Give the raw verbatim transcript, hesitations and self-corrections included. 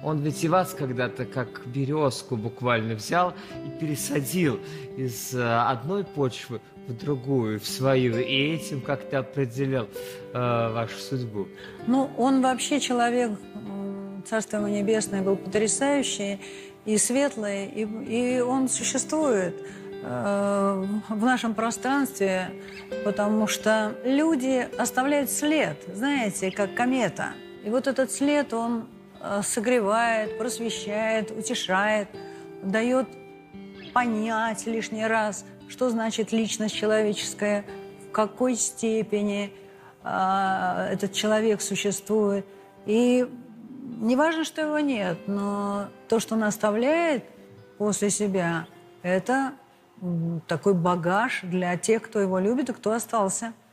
Он ведь и вас когда-то как березку буквально взял и пересадил из э, одной почвы в другую, в свою, и этим как-то определил э, вашу судьбу. Ну, он вообще человек, м, царство ему небесное, был потрясающий и светлый, и, и он существует э, в нашем пространстве, потому что люди оставляют след, знаете, как комета. И вот этот след, он э, согревает, просвещает, утешает, дает понять лишний раз, что значит личность человеческая, в какой степени э, этот человек существует. И не важно, что его нет, но то, что он оставляет после себя, это м, такой багаж для тех, кто его любит и кто остался.